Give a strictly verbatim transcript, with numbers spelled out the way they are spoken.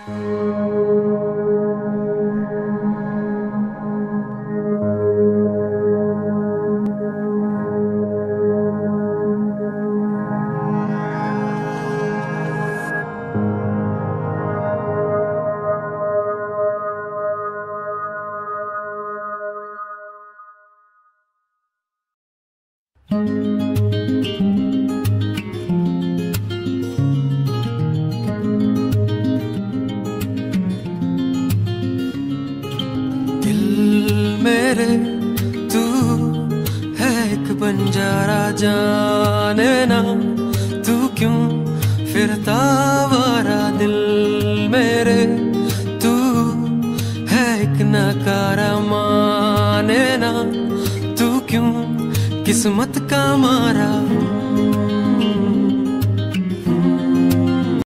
तू है एक बंजारा, जाने ना तू क्यों फिरता आवारा। दिल मेरे तू है एक नकारा, माने ना तू क्यों किस्मत का मारा।